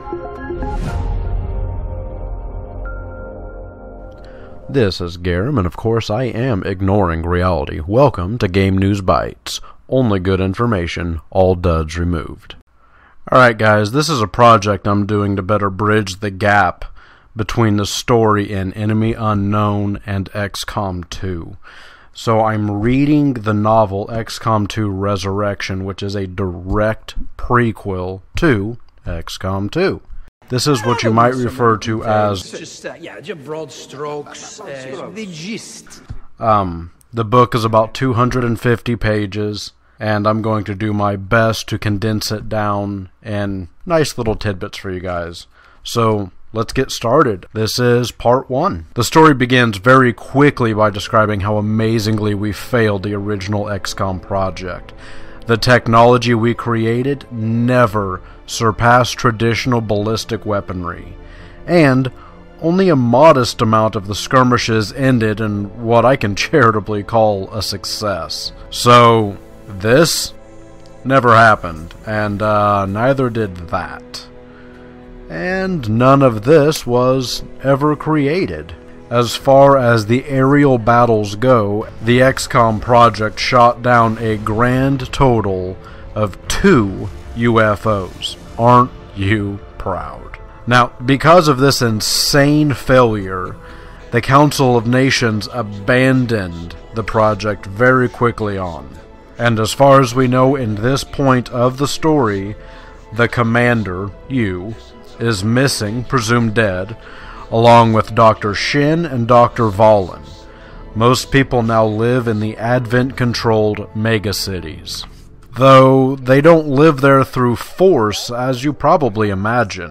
This is Garum, and of course I am ignoring reality. Welcome to Game News Bites. Only good information, all duds removed. Alright guys, this is a project I'm doing to better bridge the gap between the story in Enemy Unknown and Xcom 2. So I'm reading the novel Xcom 2 Resurrection, which is a direct prequel to Xcom 2. This is what you might refer to as just broad strokes, the gist. The book is about 250 pages, and I'm going to do my best to condense it down in nice little tidbits for you guys. So let's get started. This is part 1. The story begins very quickly by describing how amazingly we failed the original XCOM project. The technology we created never surpassed traditional ballistic weaponry, and only a modest amount of the skirmishes ended in what I can charitably call a success. So this never happened, and neither did that. And none of this was ever created. As far as the aerial battles go, the XCOM project shot down a grand total of 2 UFOs. Aren't you proud? Now, because of this insane failure, the Council of Nations abandoned the project very quickly on. And as far as we know in this point of the story, the commander, you, is missing, presumed dead, along with Dr. Shin and Dr. Valen. Most people now live in the Advent-controlled megacities, though they don't live there through force, as you probably imagine,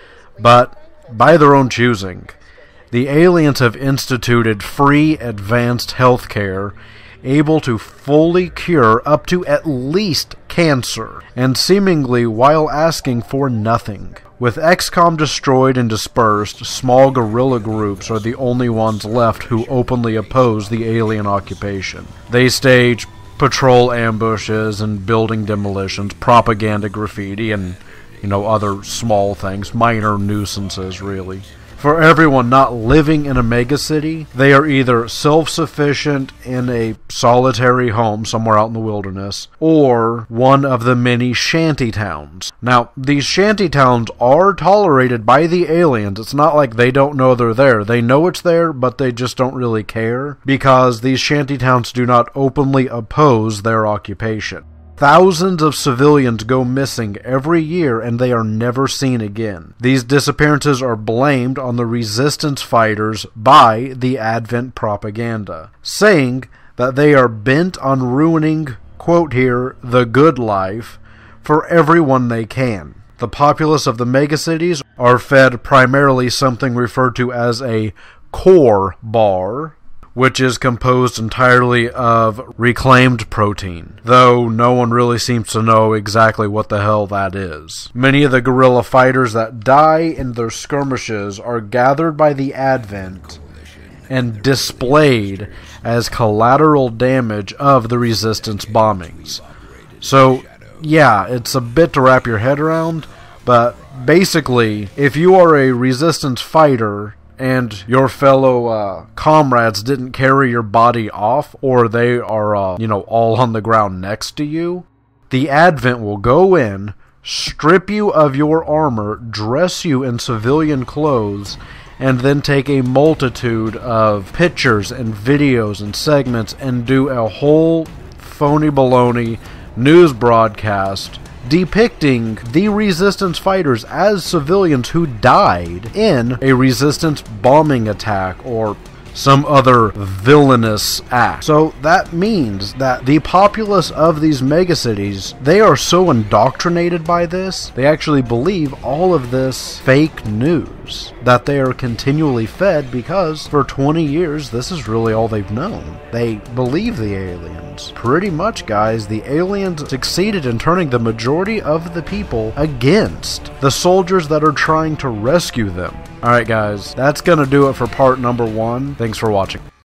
but by their own choosing. The aliens have instituted free advanced healthcare, able to fully cure up to at least cancer, and seemingly while asking for nothing. With XCOM destroyed and dispersed, small guerrilla groups are the only ones left who openly oppose the alien occupation. They stage patrol ambushes and building demolitions, propaganda graffiti, and, other small things, minor nuisances, really. For everyone not living in a megacity, they are either self-sufficient in a solitary home somewhere out in the wilderness, or one of the many shanty towns. Now, these shanty towns are tolerated by the aliens. It's not like they don't know they're there. They know it's there, but they just don't really care, because these shanty towns do not openly oppose their occupation. Thousands of civilians go missing every year and they are never seen again. These disappearances are blamed on the resistance fighters by the Advent propaganda, saying that they are bent on ruining, quote here, the good life for everyone they can. The populace of the megacities are fed primarily something referred to as a core bar, which is composed entirely of reclaimed protein, though no one really seems to know exactly what the hell that is. Many of the guerrilla fighters that die in their skirmishes are gathered by the Advent and displayed as collateral damage of the resistance bombings. So, yeah, it's a bit to wrap your head around, but basically, if you are a resistance fighter and your fellow comrades didn't carry your body off, or they are, all on the ground next to you, the Advent will go in, strip you of your armor, dress you in civilian clothes, and then take a multitude of pictures and videos and segments and do a whole phony baloney news broadcast depicting the resistance fighters as civilians who died in a resistance bombing attack or some other villainous act. So that means that the populace of these megacities, they are so indoctrinated by this, they actually believe all of this fake news that they are continually fed, because for 20 years this is really all they've known. They believe the aliens. Pretty much, guys, the aliens succeeded in turning the majority of the people against the soldiers that are trying to rescue them. Alright guys, that's gonna do it for part number 1. Thanks for watching.